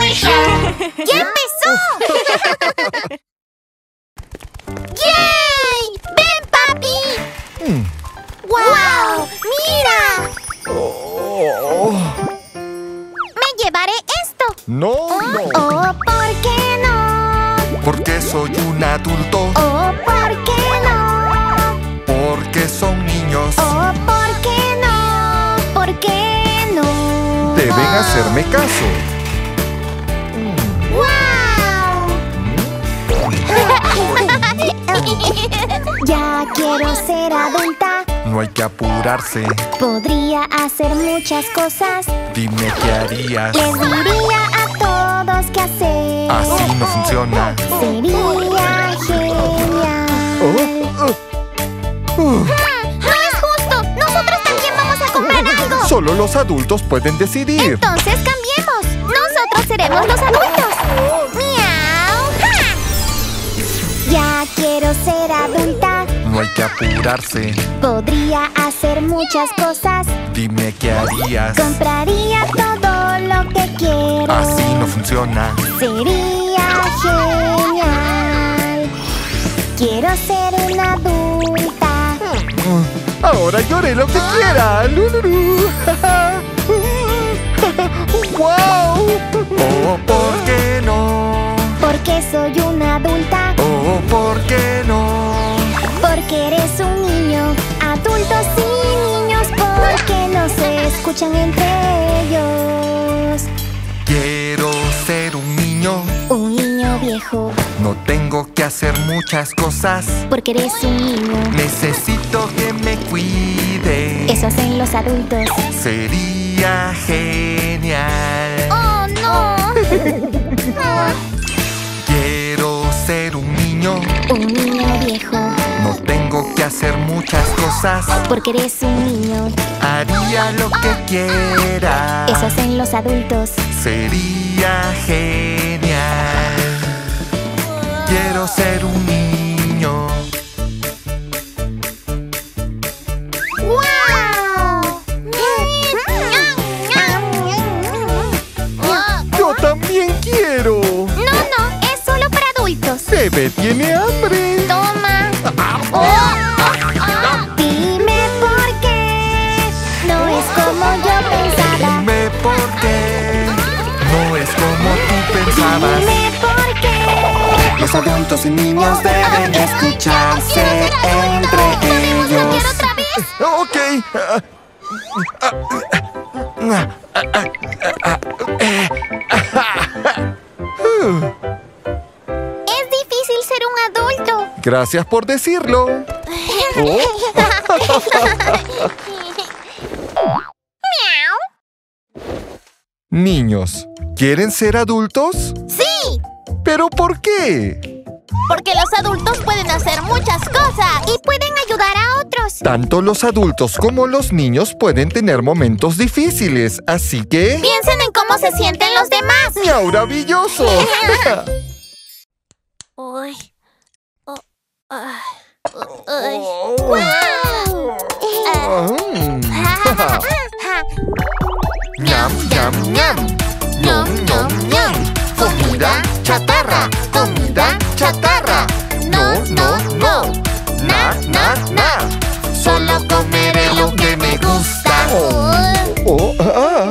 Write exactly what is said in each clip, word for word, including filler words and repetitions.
¡Ya empezó! ¡Yay! ¡Ven, papi! Mm. ¡Wow! ¡Mira! Oh. Me llevaré esto. No, no. Oh, ¿por qué no? Porque soy un adulto. Oh, ¿por qué no? Porque son niños. Oh, ¿por qué no? ¿Por qué no? Deben hacerme caso. Ya quiero ser adulta. No hay que apurarse. Podría hacer muchas cosas. Dime qué harías. Les diría a todos qué hacer. Así no funciona. Sería genial. Oh, oh, oh. ¡No es justo! ¡Nosotros también vamos a comprar algo! Solo los adultos pueden decidir. Entonces cambiemos. Nosotros seremos los adultos. ¡Miau! ¡Ja! Ya quiero ser adulta. No hay que apurarse. Podría hacer muchas cosas. Dime qué harías. Compraría todo lo que quiero. Así no funciona. Sería genial. Quiero ser una adulta. Ahora lloré lo que quiera. Lululú. ¡Wow! Oh, ¿por qué no? Porque soy una adulta. Oh, ¿por qué no? Porque eres un niño. Adultos y niños, porque no se escuchan entre ellos. Quiero ser un niño. Un niño viejo. No tengo que hacer muchas cosas. Porque eres un niño. Necesito que me cuide. Eso hacen los adultos. Sería genial. ¡Oh, no! Quiero ser un niño. Un niño viejo. No tengo que hacer muchas cosas. Porque eres un niño. Haría lo que quiera. Eso hacen los adultos. Sería genial. Quiero ser un niño. ¡Wow! Yo también quiero. No, no, es solo para adultos. Bebé tiene hambre. Toma. Oh. Dime por qué. No es como yo pensaba. Dime por qué. No es como tú pensabas. Dime por qué. Los adultos y niños deben escucharse entre ¿Podemos cambiar ellos. otra vez? Ok. Es difícil ser un adulto. Gracias por decirlo. Oh. Miau. Niños, ¿quieren ser adultos? Sí, ¿Pero por qué? porque los adultos pueden hacer muchas cosas y pueden ayudar a otros. Tanto los adultos como los niños pueden tener momentos difíciles, así que... Piensen en cómo se sienten los demás. ¡Miau, maravilloso! Uy. Oh, ah, uy. Oh. ¡Guau! Mm. ¡Ñam, ñam, ñam! ¡Ñom, ñom, ñom! ¡Comida chatarra! ¡Comida chatarra! ¡No, no, no! ¡Na, na, na! ¡Solo comeré lo que me gusta! ¡Oh, ah!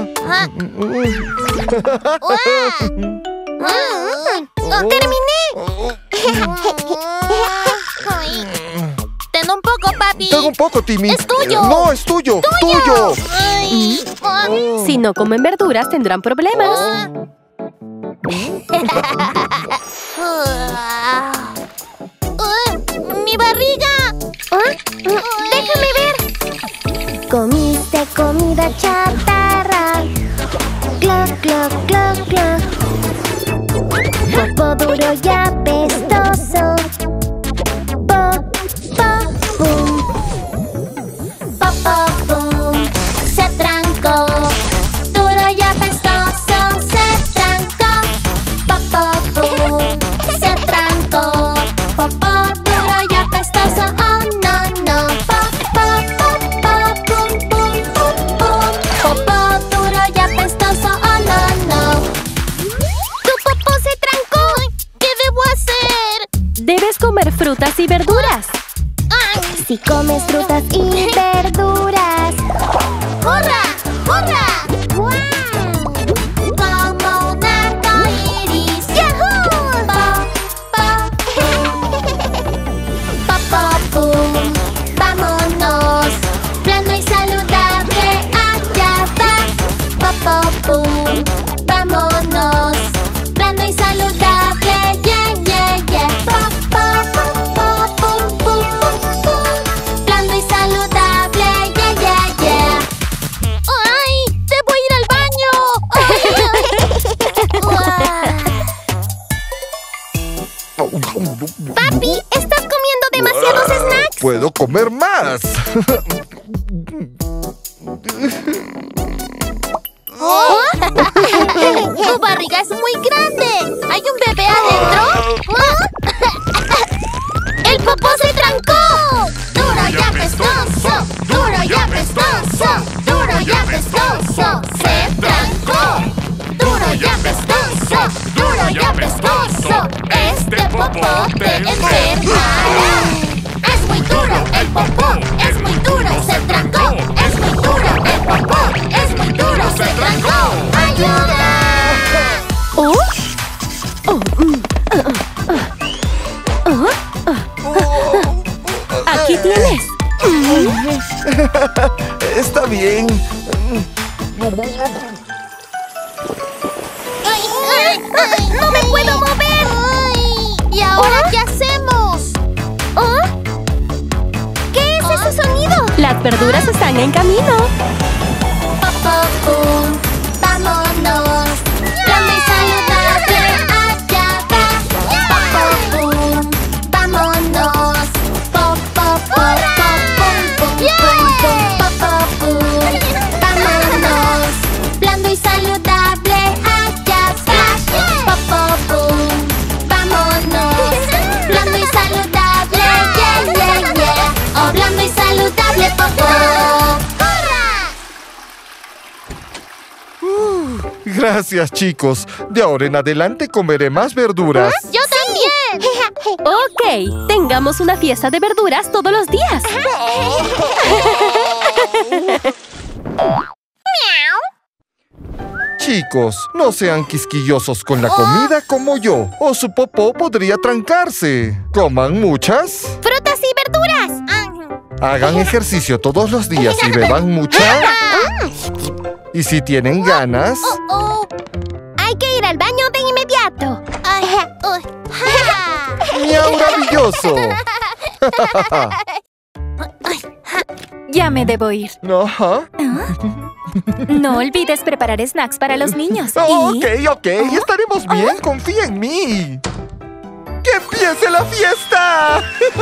¡Oh, terminé! Ten un poco, papi. Tengo un poco, Timmy. ¡Es tuyo! ¡No, es tuyo! ¡Tuyo! Ay. Oh. Si no comen verduras, tendrán problemas. ¡Mi barriga! ¡Déjame ver! Comiste comida chatarra. Cloc, cloc, cloc, cloc. Popo duro y apestoso. Pop, pop, pum. Pop, pop, pum. Se trancó. Duro y apestoso. Se trancó. Pop, pop, pum. Se trancó. Pop, pop, duro y apestoso. Oh, no, no. Pop, pop, pop, pop, pum, pum, pum, pum. Pop, pop, duro y apestoso. Oh, no, no. Papi, estás comiendo demasiados snacks. ¡Puedo comer más! ¿Oh? Tu barriga es muy grande. ¿Hay un bebé adentro? ¡El popó se trancó! ¡Duro y apestoso! ¡Duro y apestoso! ¡Duro y apestoso! ¡Se trancó! ¡Duro y apestoso! ¡Duro y apestoso! ¡Este popó te enfermará! ¡Es muy duro el popó! ¡Es muy duro! ¡Se trancó! ¡Es muy duro el popó! ¡Es muy duro! ¡Se trancó! ¡Ayuda! ¿Oh? Oh, mm, uh, uh, uh, uh. Aquí tienes. Está bien. ¡Ay, ay, ay! ¡No me puedo mover! ¿Y ahora qué hacemos? ¿Oh? ¿Qué es ese sonido? Las verduras están en camino. Pum, vámonos. Grande y saludable, allá va. Pum, vámonos. Pop, pop, pop, pop, pum, pum, pum, pum, pum, vámonos. Blando y saludable, allá va. Pop, pop, pum, vámonos. Blando y saludable, yeah, yeah, yeah. Oh, blando y saludable, pop, pop. Gracias, chicos. De ahora en adelante comeré más verduras. ¡Yo también! Ok, tengamos una fiesta de verduras todos los días. Chicos, no sean quisquillosos con la comida como yo, o su popó podría trancarse. Coman muchas. ¡Frutas y verduras! Hagan ejercicio todos los días y beban mucha. Y si tienen ganas... Oh, oh. Hay que ir al baño de inmediato. ¡Miau, maravilloso! Ya me debo ir. Ajá. No olvides preparar snacks para los niños. Oh, Y- ok, ok. Estaremos bien. Confía en mí. ¡Que empiece la fiesta!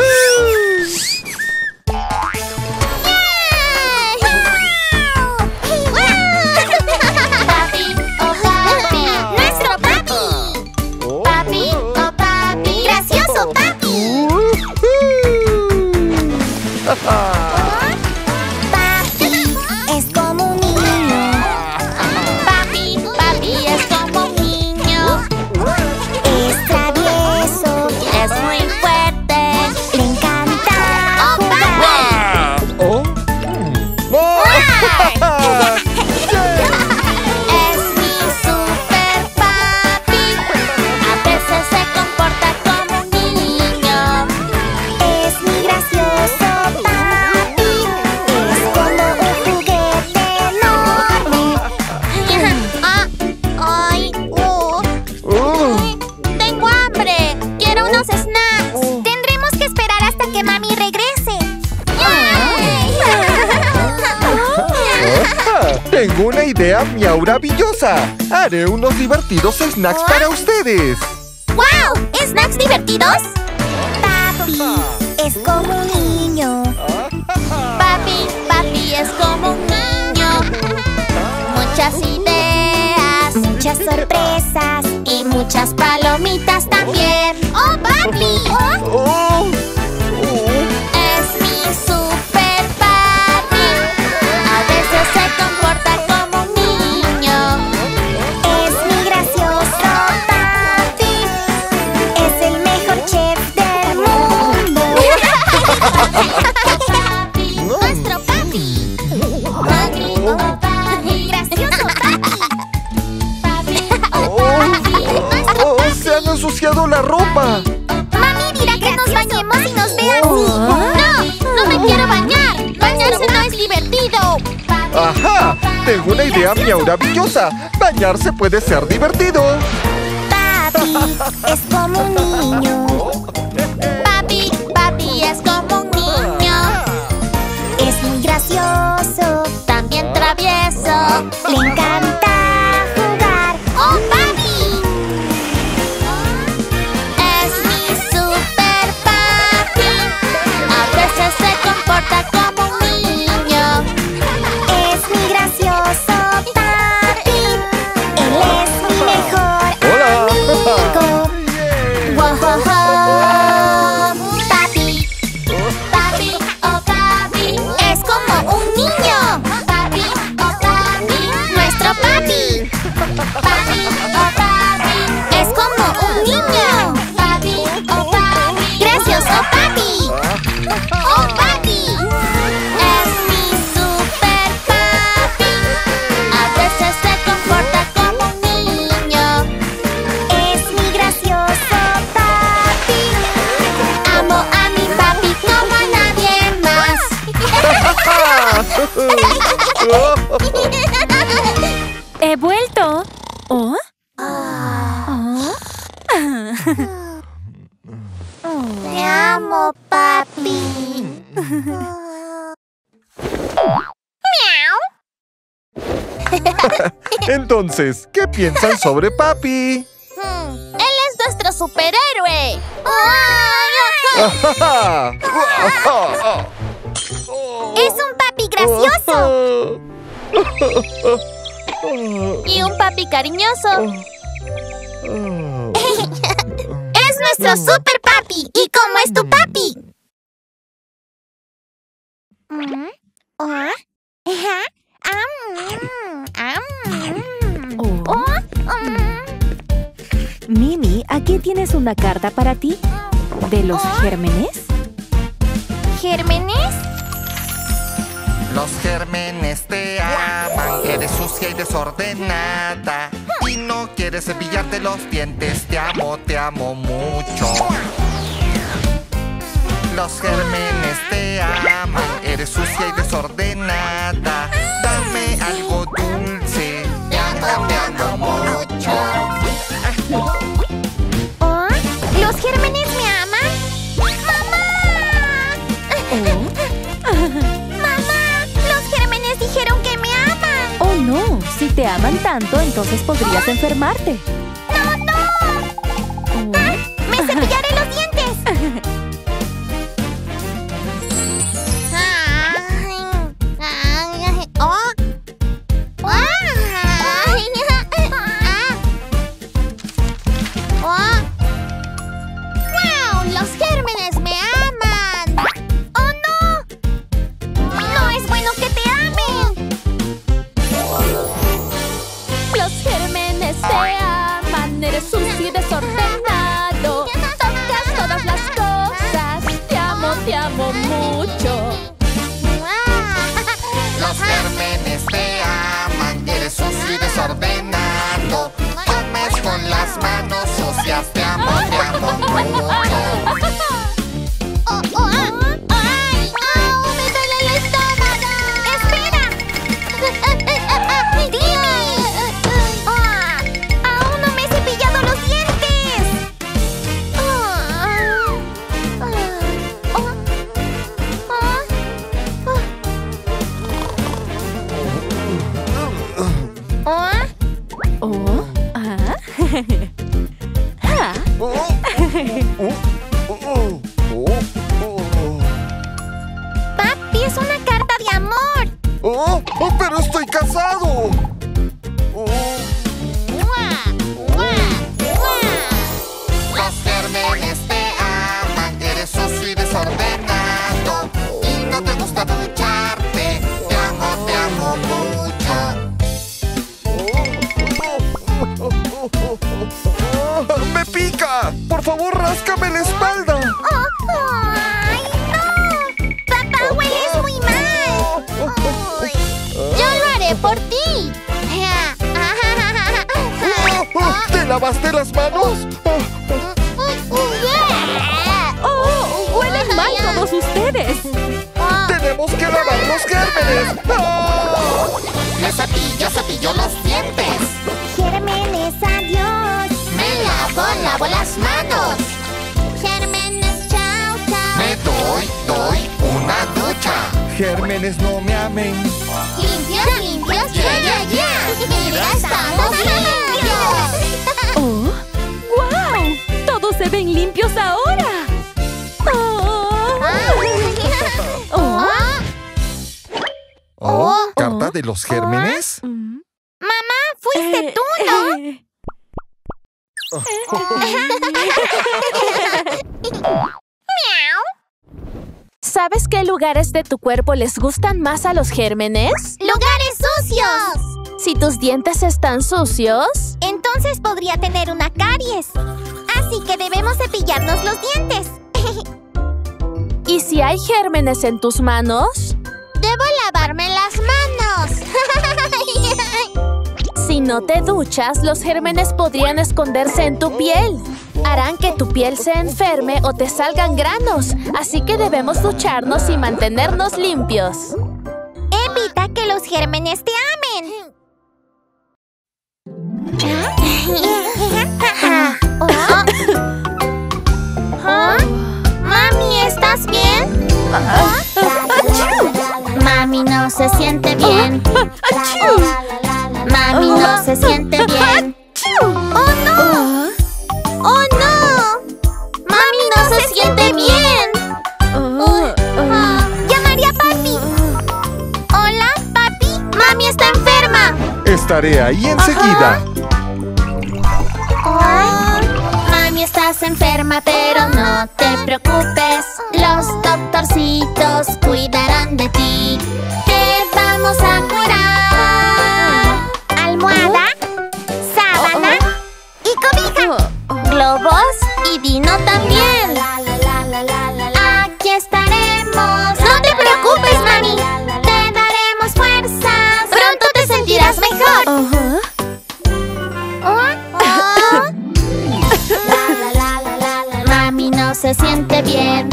Papi, oh papi, nuestro papi. Papi, oh papi, gracioso papi. Papi es como un niño. Papi, papi es como un niño. Es travieso, es muy fuerte, le encanta jugar. Oh. Oh. Es mi super papi. A veces se comporta como un niño. Es mi gracioso papi. Es como un juguete enorme. Ah, ay, uh, Oh. tengo hambre. Quiero unos snacks. Tendremos que esperar hasta que mami regrese. Ah, tengo una idea miau maravillosa. Haré unos divertidos snacks para ustedes. ¡Wow! ¿Snacks divertidos? Papi es como un niño. Papi, papi es como un niño. Muchas ideas, muchas sorpresas y muchas palomitas también. ¡Oh, papi! Oh. Es mi super papi. A veces se comporta como un niño. Es mi gracioso papi. Es el mejor chef del mundo. Papi, nuestro papi. Papi, oh, papi, gracioso papi. Papi, oh, papi, nuestro Oh, papi. se han ensuciado la ropa. Mami dirá que nos bañemos y nos ve así. ¡No! ¡No me quiero bañar! ¡Bañarse no es divertido! Ajá, tengo una idea miau maravillosa. Bañarse puede ser divertido. Papi es como un niño. Papi, papi es como un niño. Es muy gracioso, también travieso. Le encanta jugar. ¡Oh, papi! Es mi super ¡He vuelto! ¿Oh? Te amo, papi. Miau. Entonces, ¿qué piensan sobre papi? Hmm, Él es nuestro superhéroe. Es un papi gracioso. Y un papi cariñoso. Es nuestro super papi. ¿Y cómo es tu papi? Mimi, aquí tienes una carta para ti. ¿De los gérmenes? ¿Gérmenes? Los gérmenes te aman. Eres sucia y desordenada y no quieres cepillarte los dientes. Te amo, te amo mucho. Los gérmenes te aman. Eres sucia y desordenada. Dame algo dulce. Te amo, te amo mucho. ¿Oh? ¿Los gérmenes me aman? ¡Mamá! ¡Mamá! ¡Los gérmenes dijeron que me aman! Oh, no. Si te aman tanto, entonces podrías enfermarte. ¡No, no! Ah, ¡me cepillaré los dientes! ¡Oh! ¡Wow! ¡Los gérmenes me aman! ¡Oh, no! ¡No es bueno que te amen! Los gérmenes te aman. Eres sucio y desordenado. Tocas todas las cosas. Te amo, te amo mucho. Los gérmenes te aman. Eres sucio y desordenado. Comes con las manos sucias. Te amo, te amo mucho. ¡Oh, oh! ¡Ay! ¡Oh! ¡Me duele el estómago! ¡Espera! ¡Timmy! ¡Ah! ¡Aún no me he cepillado los dientes! ¡Oh! Oh, ah. Ah. Oh, oh, oh, oh, oh. ¡Papi, es una carta de amor! Oh, oh, pero estoy casado. Oh. Los gérmenes te aman. Eres sucio y desordenado y no te gusta ducharte. Te amo, te amo mucho. ¡Me pica! ¡Por favor, ráscame la espalda! Oh, ¡ay, no! ¡Papá, hueles muy mal! Ay, ¡yo lo haré por ti! ¿Te lavaste las manos? ¡Oh! ¡Huelen mal todos ustedes! ¡Tenemos que lavar los gérmenes! ¡Oh! Me cepillo, cepillo los dientes. Gérmenes, adiós. Me lavo, lavo las manos. Gérmenes, chao, chao. Me doy, doy una ducha. Gérmenes no me amen. Limpios, limpios, ya, ya, ya. Mira, estamos limpios. ¡Oh! ¡Guau! ¡Todos se ven limpios ahora! ¡Oh! Oh. Oh, ¿carta de los gérmenes? Mm. Mamá, fuiste tú, ¿no? Miau. ¿Sabes qué lugares de tu cuerpo les gustan más a los gérmenes? ¡Lugares sucios! Si tus dientes están sucios, Entonces podría tener una caries. Así que debemos cepillarnos los dientes. y si hay gérmenes en tus manos, Debo lavarme las manos. si no te duchas, los gérmenes podrían esconderse en tu piel. Harán que tu piel se enferme o te salgan granos. Así que debemos ducharnos y mantenernos limpios. Evita que los gérmenes te amen. Mami no se siente bien. Mami no se siente bien. ¡Oh, no! ¡Oh, no! ¡Mami no se siente bien! ¡Llamaré a papi! ¡Hola, papi! ¡Mami está enferma! Estaré ahí enseguida. Oh, mami, estás enferma, pero no te preocupes. Los doctorcitos cuidarán de ti. Te vamos a curar. Almohada, sábana y cobija. Globos y vino también. Aquí estaremos. No te preocupes, mami. Te daremos fuerzas. Pronto te sentirás mejor. Mami no se siente bien.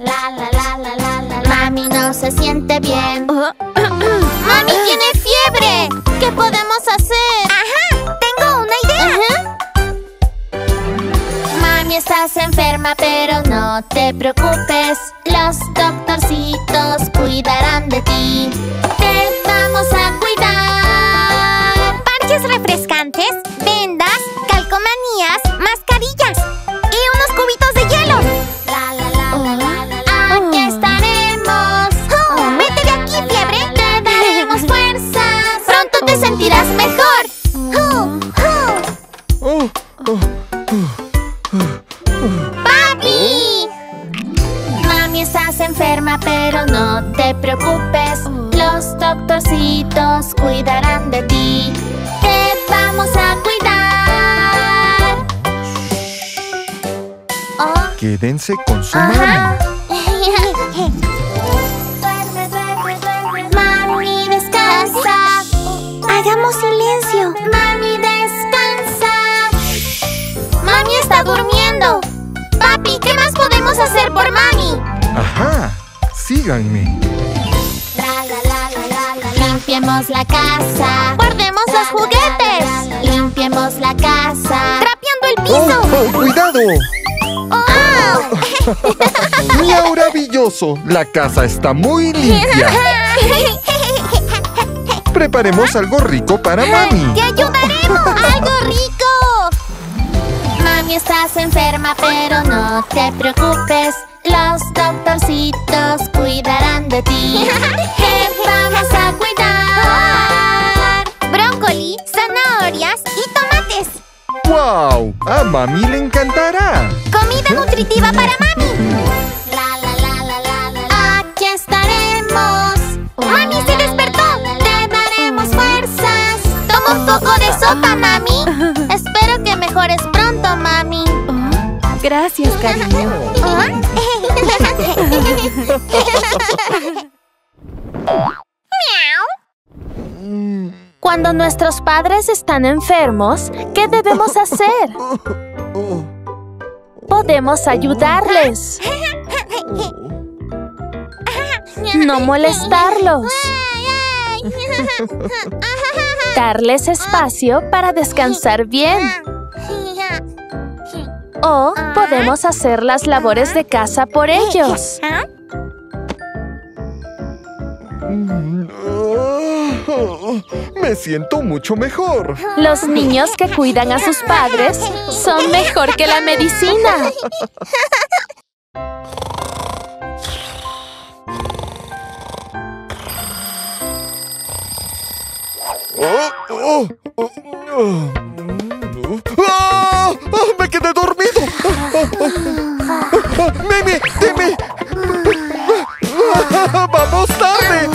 Mami no se siente bien. Mami tiene fiebre. ¿Qué podemos hacer? Ajá, tengo una idea. Mami, estás enferma, pero no te preocupes. Los doctorcitos cuidarán de ti. Te vamos a cuidar. Parches refrescantes, vendas, calcomanías, mascarillas y unos cubitos de hielo. Aquí estaremos. Oh, vete de aquí, fiebre. Te daremos fuerzas. Pronto te sentirás mejor. Uh, uh. ¡Papi! Mami, estás enferma, pero no te preocupes. Los doctorcitos cuidarán de ti. Te vamos a cuidar. Oh. Quédense con su Ajá. mami. Mami, descansa. Hagamos silencio. Mami, descansa. Mami está durmiendo. Papi, ¿qué más podemos hacer por mami? Ajá, síganme. Limpiemos la casa. Guardemos los juguetes. Limpiemos la casa. Trapeando el piso. ¡Oh, oh, cuidado! Oh. ¡Miau, maravilloso! La casa está muy limpia. Preparemos algo rico para mami. ¡Te ayudaremos! ¡Algo rico! Mami, estás enferma, pero no te preocupes. Los doctorcitos cuidarán de ti. Te vamos a cuidar. Brócoli, zanahorias y tomates. ¡Wow! A mami le encantará. Comida nutritiva para mami. Aquí estaremos. Mami se despertó. Te daremos fuerzas. Toma un poco de sopa, mami. Espero que mejores pronto, mami. Gracias, cariño. Cuando nuestros padres están enfermos, ¿qué debemos hacer? Podemos ayudarles. No molestarlos. Darles espacio para descansar bien. O podemos hacer las labores de casa por ellos. Me siento mucho mejor. Los niños que cuidan a sus padres son mejor que la medicina. Oh, oh, oh, oh. ¡Ah! ¡Ah! ¡Me quedé dormido! ¡Mimi! ¡Mimi! ¡Vamos tarde!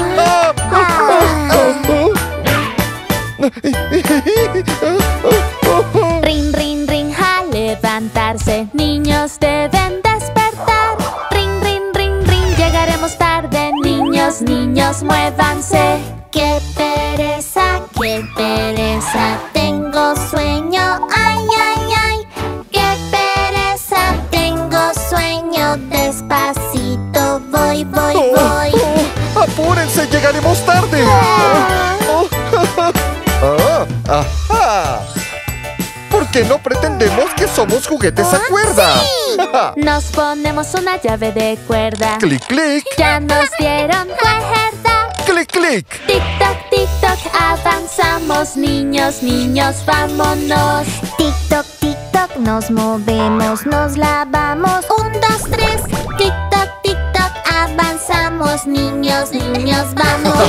Rin, rin, rin, a levantarse. Niños deben despertar. Rin, rin, rin, rin, llegaremos tarde. Niños, niños, muévanse. ¡Qué pereza, qué pereza! Tengo sueño, ay, ay, ay. ¡Qué pereza! Tengo sueño, despacito. Voy, voy, Oh, voy. oh, ¡apúrense! ¡Llegaremos tarde! Ah. Oh, ah, ¡ajá! ¿Por que no pretendemos que somos juguetes a cuerda. Nos ponemos una llave de cuerda. Clic, clic. Ya nos dieron cuerda. Clic, clic. Tic-toc, tic-toc, avanzamos. Niños, niños, vámonos. Tic-toc, tic-toc, nos movemos, nos lavamos. Un, dos, tres. Tic-toc, tic-toc, avanzamos. Niños, niños, vámonos.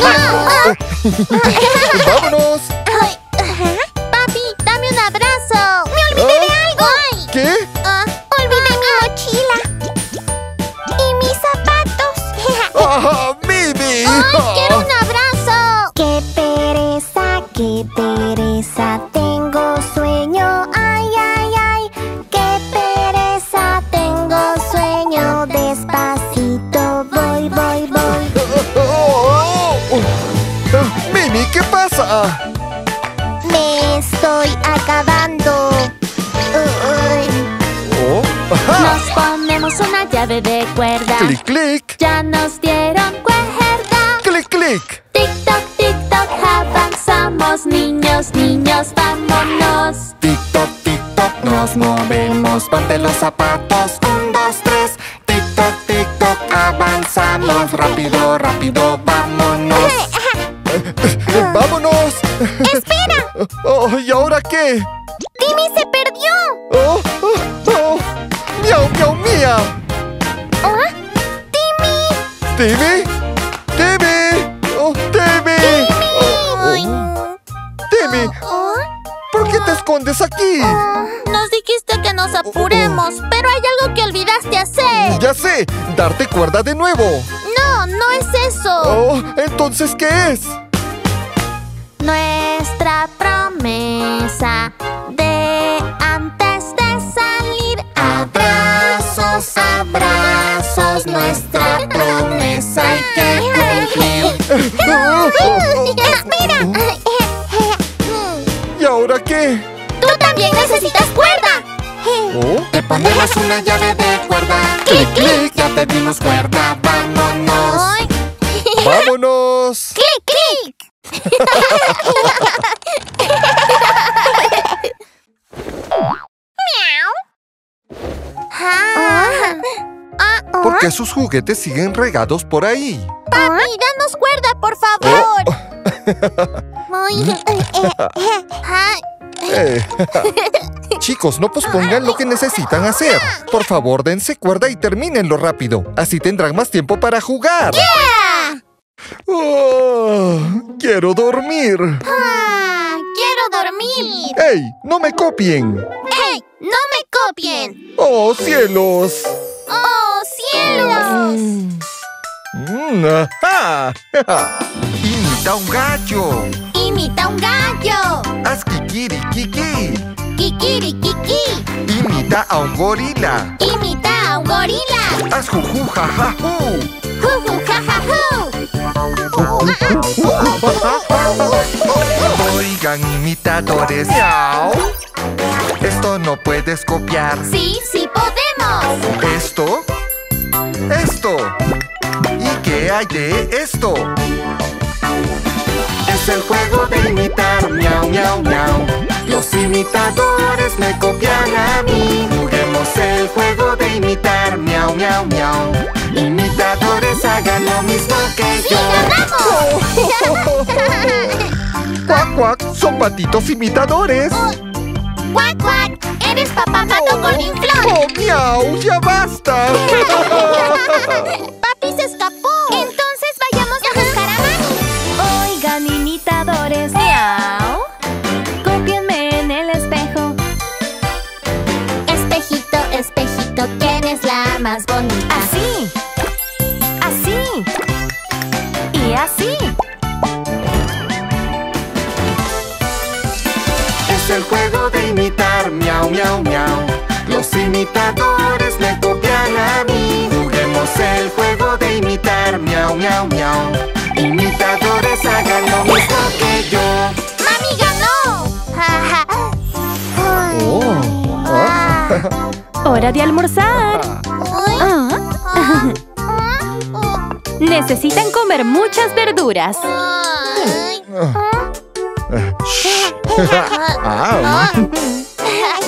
¡Vámonos! Ay, papi, dame un abrazo. Me olvidé de algo. Ay. ¿Qué? Ah, olvidé mi mochila. Y mis zapatos. ¡Ah, Mimi! ¡Ay, quiero un abrazo! ¡Qué pereza, qué pereza! Tengo sueño, ay, ay, ay. ¡Qué pereza! Tengo sueño. Despacito, voy, voy, voy. Oh, oh, oh. Mimi, ¿qué pasa? Me estoy acabando. Uy. Oh, ajá. Nos ponemos una llave de cuerda. Clic, clic. Ya nos dieron cuerda. Clic, clic. Tic-toc, tic-toc, avanzamos. Niños, niños, vámonos. Tic-toc, tic-toc, nos movemos. Ponte los zapatos. Un, dos, tres. Tic-toc, tic-toc, avanzamos. Rápido, rápido, vámonos. Eh, ¡Vámonos! ¡Espera! Oh, ¿y ahora qué? ¡Timmy se perdió! ¡Oh! ¡Oh! ¡Oh! ¡Miau, miau, mía! ¿Ah? ¡Timmy! ¿Timmy? ¡Timmy! ¡Oh, Timmy! Ay. Oh, oh. ¡Timmy! ¿Ah? ¿Por qué te escondes aquí? Nos dijiste que nos apuremos, pero hay algo que olvidaste hacer. Ya sé, darte cuerda de nuevo. No, no es eso. Oh, entonces, ¿qué es? Nuestra promesa de antes de salir. Abrazos, abrazos, nuestra promesa hay que cumplir. Espera. ¿Y ahora qué? Tú también necesitas cuerda. Oh, Te ponemos una llave de cuerda. Clic, clic, ya te dimos cuerda. Vámonos. Ay. ¡vámonos! ¡Clic, clic! Miau. Ah. Ah, ah. ¿Por qué sus juguetes siguen regados por ahí? Papi, danos cuerda, por favor. Ay, eh, eh, eh, ay. Eh, Chicos, no pospongan lo que necesitan hacer. Por favor, dense cuerda y termínenlo rápido. Así tendrán más tiempo para jugar. ¡Yeah! Oh, quiero dormir. Ah, quiero dormir. ¡Ey! ¡No me copien! ¡Ey! ¡No me copien! ¡Oh, cielos! ¡Oh, cielos! Mm, ajá. Imita un gallo. Imita un gallo. Haz kikirikiki. Kikirikiki. Imita a un gorila. Imita a un gorila. Haz juju jajajú. Juju jajajú. Oigan, imitadores. Miau. Esto no puedes copiar. Sí, sí podemos. Esto. Esto. ¿Y qué hay de esto? Es el juego de imitar, miau, miau, miau. Los imitadores me copian a mí. Juguemos el juego de imitar, miau, miau, miau. Imitadores hagan lo mismo que ¡Sí, yo. ganamos! ¡Cuac, cuac! ¡Son patitos imitadores! ¡Cuac, cuac! ¡Eres papá pato con inflón! ¡Oh, miau! ¡Ya basta! ¡Papi se escapó! Entonces vayamos a buscar a Manny. Oigan, imitadores. Miau. Cópienme en el espejo. Espejito, espejito, ¿quién es la más bonita? Así. Así. Y así. Es el juego de imitar, miau, miau, miau. Los imitadores me copian a mí. Juguemos el juego de imitar, miau, miau, miau. Imitadores hagan lo mismo que yo. ¡Mami ganó! Oh. Ah. Hora de almorzar. Ay. Ah, Ah. Ah. necesitan comer muchas verduras. Ay. Shh. Ah. Ah.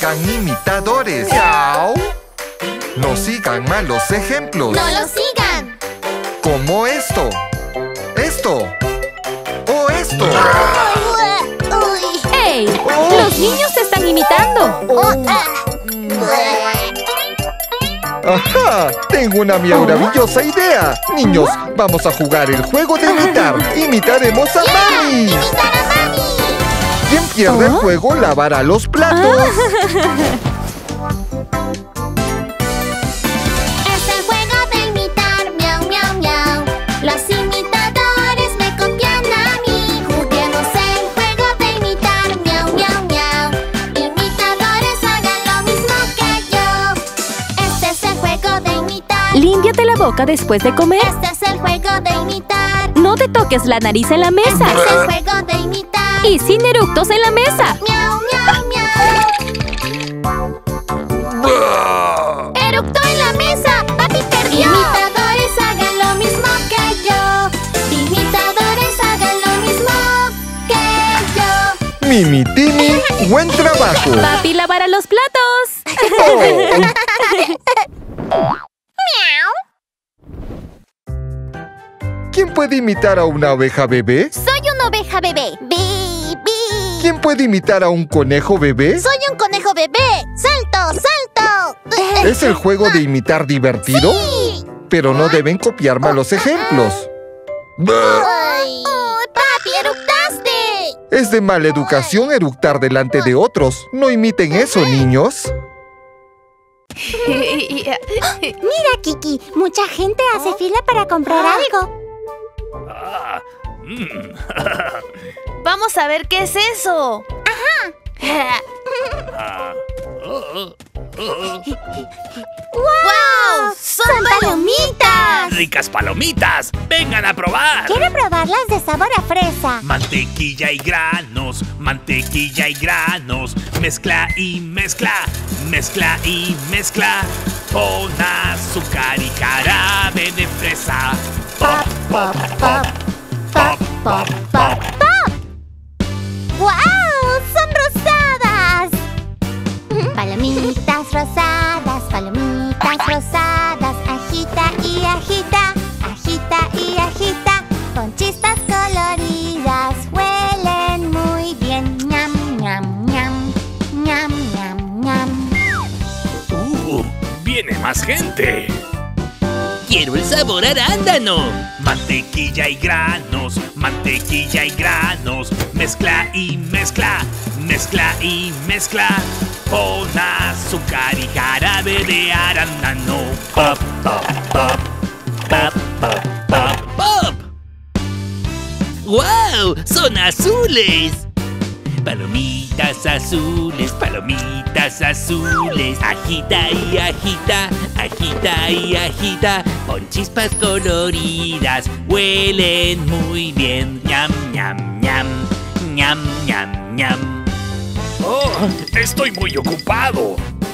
sean imitadores. ¡Miau! No sigan malos ejemplos. ¡No lo sigan! Como esto. Esto. O esto. Uy. ¡Hey! Oh. ¡Los niños se están imitando! Oh, ah. ¡Ajá! Tengo una maravillosa idea. Niños, vamos a jugar el juego de imitar. Imitaremos a Mami. ¡Imitar a Mami! Quien pierde el ¿Oh? juego lavará los platos. Es el juego de imitar, miau, miau, miau. Los imitadores me copian a mí. Juguemos el juego de imitar, miau, miau, miau. Imitadores hagan lo mismo que yo. Este es el juego de imitar. Límpiate la boca después de comer. Este es el juego de imitar. No te toques la nariz en la Este mesa. es el juego de imitar. Y sin eructos en la mesa. Miau, miau, miau. Eructó en la mesa. Papi perdió. Imitadores hagan lo mismo que yo. Imitadores hagan lo mismo que yo. Mimi, Tini, buen trabajo. Papi lavará los platos. Oh. ¿Quién puede imitar a una oveja bebé? Soy una oveja bebé. Bi, bi. ¿Quién puede imitar a un conejo bebé? Soy un conejo bebé. Salto, salto. ¿Es el juego de imitar divertido? Sí. Pero no deben copiar malos ejemplos. Ay. Oh, papi, eructaste. Es de mala educación eructar delante de otros. No imiten eso, niños. Mira, Kiki, mucha gente hace fila para comprar algo. Vamos a ver qué es eso. ¡Wow! ¡Son palomitas! ¡Ricas palomitas! ¡Vengan a probar! Quiero probarlas de sabor a fresa. Mantequilla y granos, mantequilla y granos. Mezcla y mezcla, mezcla y mezcla. Con azúcar y jarabe de fresa. Pop, pop, pop, pop, pop, pop. ¡Wow! ¡Son rosadas! Palomitas rosadas, palomitas rosadas. Agita y agita, agita y agita. Con chispas coloridas, huelen muy bien. Ñam, ñam, ñam, ñam, ñam, ñam. ¡Uh! ¡Viene más gente! ¡Quiero el sabor arándano! Mantequilla y granos, mantequilla y granos. Mezcla y mezcla, mezcla y mezcla. Con azúcar y jarabe de arándano. Pop, pop, pop, pop, pop, pop, ¡Pop! ¡Wow! ¡Son azules! Palomitas azules, palomitas azules. Agita y agita, agita y agita. Con chispas coloridas, huelen muy bien. Ñam, ñam, ñam, ñam, ñam, ñam. ¡Oh! ¡Estoy muy ocupado!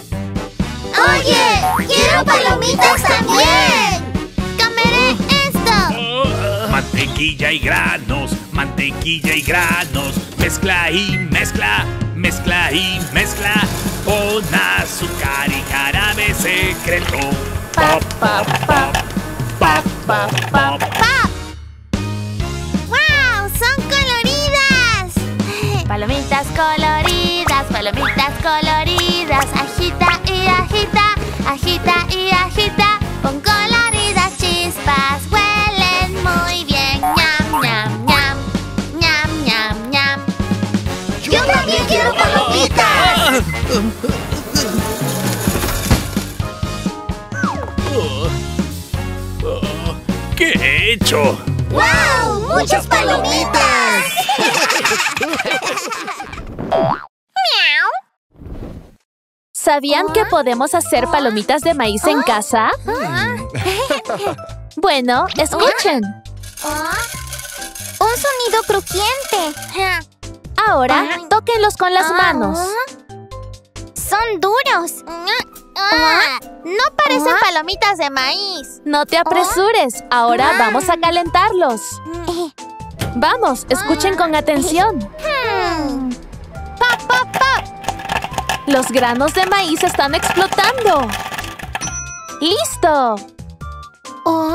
¡Oye! ¡Quiero palomitas también! ¡Comeré esto! Mantequilla y granos, mantequilla y granos. Mezcla y mezcla, mezcla y mezcla. Con azúcar y jarabe secreto. Pop, pop, pop, pop, pop, pop. ¡Pop! ¡Wow! ¡Son coloridas! Palomitas coloridas, palomitas coloridas. Agita y agita, agita y agita. Con coloridas chispas, huelen muy bien. Ñam, ñam, ñam, ñam, ñam, ñam. ¡Yo también quiero palomitas! ¿Qué he hecho? ¡Wow! ¡Muchas palomitas! ¿Sabían que podemos hacer palomitas de maíz en casa? Bueno, escuchen. Un sonido crujiente. Ahora, tóquenlos con las manos. Son duros. No parecen palomitas de maíz. No te apresures. Ahora vamos a calentarlos. Vamos, escuchen con atención. Hmm. Pop, pop, pop. Los granos de maíz están explotando. ¡Listo! ¡Wow!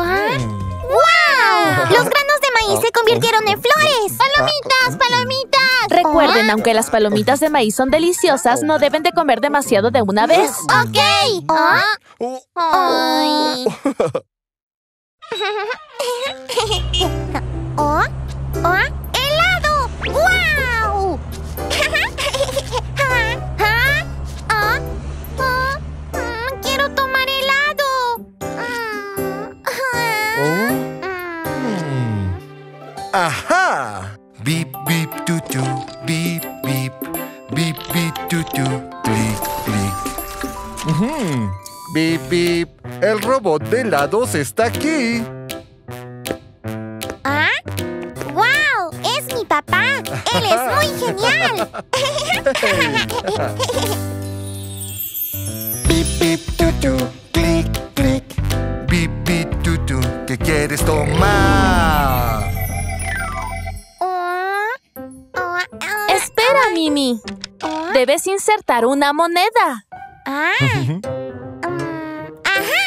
Los granos de maíz se convirtieron en flores. ¡Palomitas, palomitas! Recuerden, aunque las palomitas de maíz son deliciosas, no deben de comer demasiado de una vez. ¡Ok! ¡Ay! ¡Oh! ¡Oh! ¡Helado! ¡Wow! ¡Quiero tomar helado! ¡Ajá! Bip, bip, tutu, bip, bip, bip, bip, tutu, clic, clic. Ujú. Bip, bip, el robot de helados está aquí. ¿Ah? ¡Wow! ¡Es mi papá! ¡Él es muy genial! Bip, bip, tutu, clic, clic. Bip, bip, tutu, ¿qué quieres tomar? Espera, Mimi. Debes insertar una moneda. Ah. Um, ajá.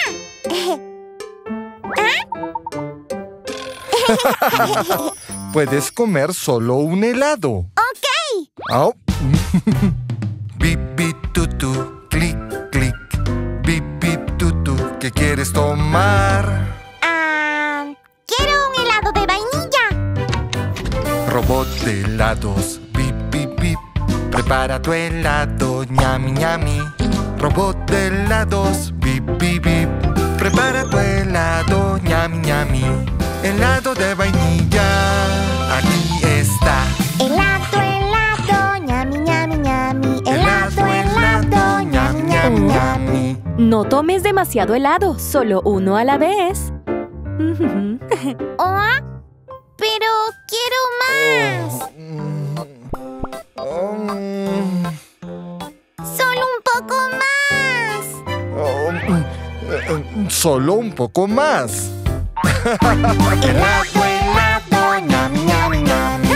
Puedes comer solo un helado. Ok. Oh. Bip, bip, tutu, clic, clic. Bip, bip, tutu, ¿qué quieres tomar? Ah, quiero un helado de vainilla. Robot de helados, bip, bip, bip. Prepara tu helado, ñami, ñami. Robot de helados, bip, bip, bip. Prepara tu helado, ñami, ñami. Helado de vainilla, aquí está. Helado, helado, ñami, ñami, ñami. Helado, helado, ñami, ñami, ñami. No tomes demasiado helado, solo uno a la vez. Oh, pero quiero más. Um, Solo un poco más. um, Solo un poco más. Helado, helado, ñami, ñami, ñami.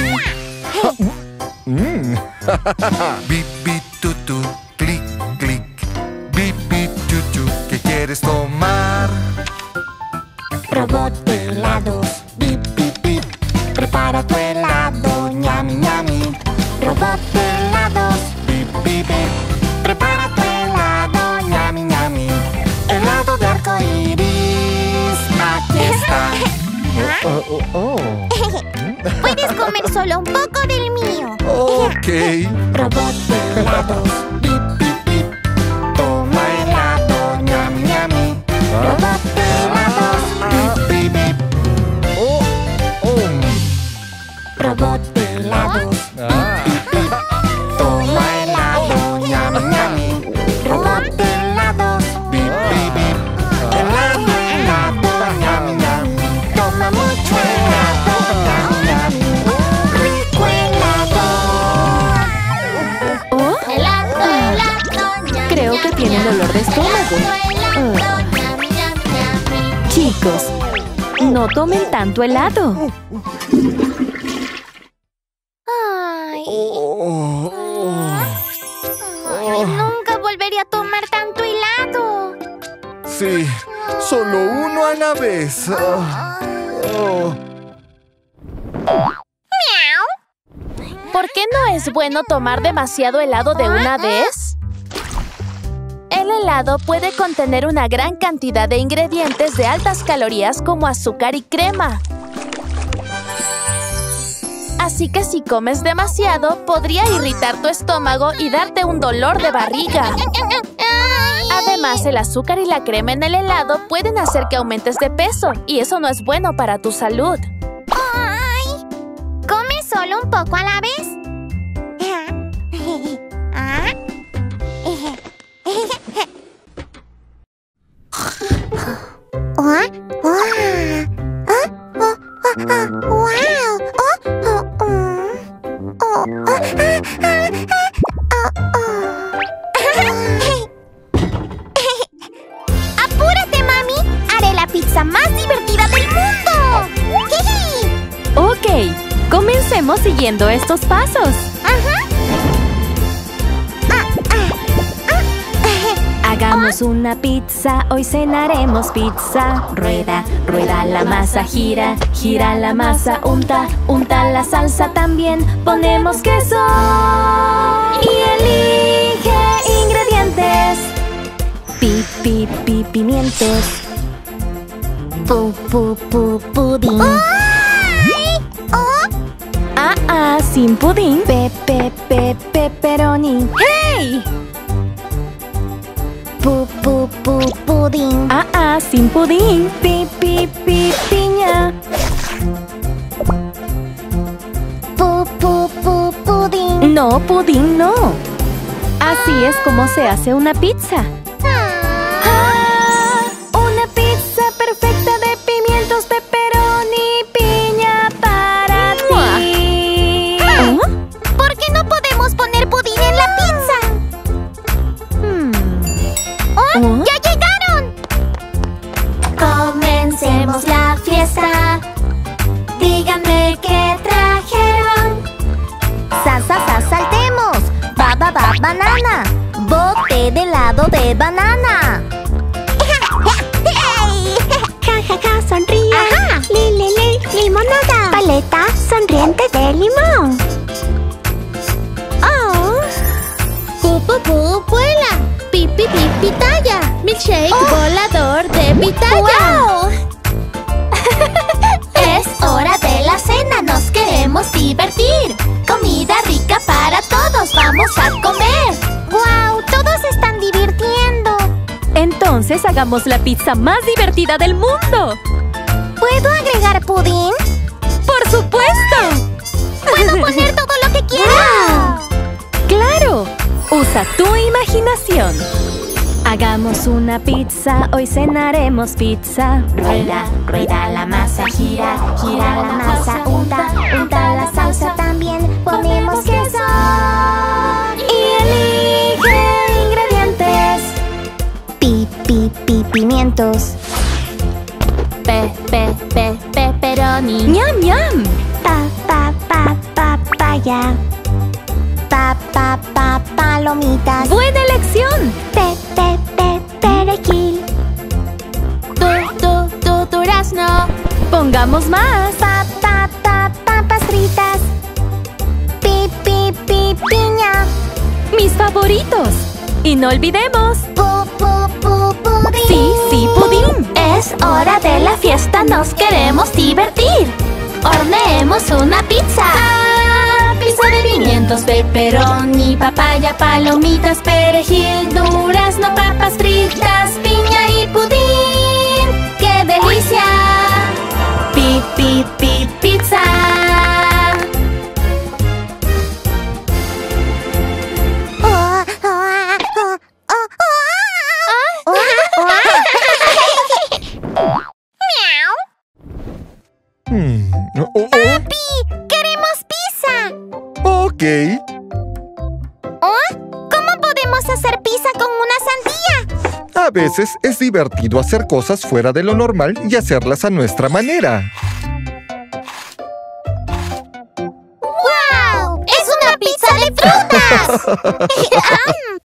Mm. Bip, bip, tutu, clic, clic. Bip, bip, tutu, ¿qué quieres tomar? Robot de helados, bip, bip, bip. Prepara tu helado, ñami, ñami. Robot de helados, Bip, bip, bip. prepara tu helado, ñami, ñami. Helado de arcoíris, aquí está. Oh, oh, oh. Puedes comer solo un poco del mío. Ok. Robot de helados, bip, bip, bip. Toma helado, ñami, ñami. Robot de helados, bip, bip, bip. Oh, oh. Robot de helados, Ah. toma helado, ñami, ñami. Robot de helados, Bip, bip, bip. helado, helado, ñami, ñami. Toma mucho helado, ñami, ñami. Rico helado. Oh, Helado, helado, ñami, creo que tiene dolor de estómago. helado, ñami, ñami, ñami. Chicos, no tomen tanto helado. Ay, Oh, ay, nunca volveré a tomar tanto helado. sí, solo uno a la vez. Ah. Oh. ¿Por qué no es bueno tomar demasiado helado de una vez? El helado puede contener una gran cantidad de ingredientes de altas calorías como azúcar y crema. Así que si comes demasiado, podría irritar tu estómago y darte un dolor de barriga. Además, el azúcar y la crema en el helado pueden hacer que aumentes de peso, y eso no es bueno para tu salud. Ay, come solo un poco a la vez. ¿Ah? ¿Ah? ¡Apúrate, mami! ¡Haré la pizza más divertida del mundo! Ok, comencemos siguiendo estos pasos. Ajá. Ah, ah. Hagamos una pizza, hoy cenaremos pizza. Rueda, rueda la masa, gira, gira la masa. Unta, unta la salsa también, ponemos queso. Y elige ingredientes. Pi, pi, pi, pimientos. Pu, pu, pu, pudín. Ah, ah, sin pudín. Pe, pe, pe, pepperoni. ¡Hey! Pu, pu, pu, pudín. Ah, ah, sin pudín. Pi, pi, pi, piña. Pu, pu, pu, pudín. No, pudín no. Así es como se hace una pizza. Ah, una pizza perfecta de pimientos, pepperoni, piña para ti. ¿Ah? ¿Por qué no podemos poner pudín en la pizza? Hmm. ¡Oh! ¿Oh? ¡Ya llegaron! Comencemos la fiesta. Díganme qué trajeron. Sa, sa, sa, saltemos. Ba, ba, ba, banana. Bote de helado de banana. Ja, ja, ja, sonríe. Ajá. Li, li, li, limonada. Paleta sonriente de limón. Oh. Pu, pu, pu, vuela. Pi, pi, pi, pitaya. Milkshake volador de pitaya. ¡Wow! Es hora de la cena, nos queremos divertir. Comida rica para todos, vamos a comer. ¡Wow! Todos se están divirtiendo. Entonces hagamos la pizza más divertida del mundo. ¿Puedo agregar pudín? ¡Por supuesto! ¡Puedo poner todo lo que quiera! ¡Claro! Usa tu imaginación. Hagamos una pizza, hoy cenaremos pizza. Rueda, rueda la masa, gira, gira la masa. Unta, unta la salsa también, ponemos queso. Y elige ingredientes. Pi, pi, pi, pimientos. Pe, pe, pe, pepperoni. ¡Ñam, ñam! Pa, pa, pa, papaya. Pa, pa, pa, palomitas. ¡Buena elección! Pe, pe, pe, perejil. Tu, tu, tu, durazno. Pongamos más. Pa, pa, pa, papas fritas. Pi, pi, pi, piña. Mis favoritos. Y no olvidemos. Pu, pu, pu, pudín. Sí, sí, pudín. Es hora de la fiesta, nos queremos divertir. Horneemos una pizza. Ah, pizza de pimientos, pepperoni, papaya, palomitas, perejil, durazno, papas fritas, piña y pudín. ¡Qué delicia! Pi, pi, pi, pizza. Oh, oh, oh, oh, oh, oh, oh. Hmm, oh, oh. ¡Papi! ¡Queremos pizza! Ok. ¿Oh? ¿Cómo podemos hacer pizza con una sandía? A veces es divertido hacer cosas fuera de lo normal y hacerlas a nuestra manera. ¡Wow! ¡Es una pizza de frutas!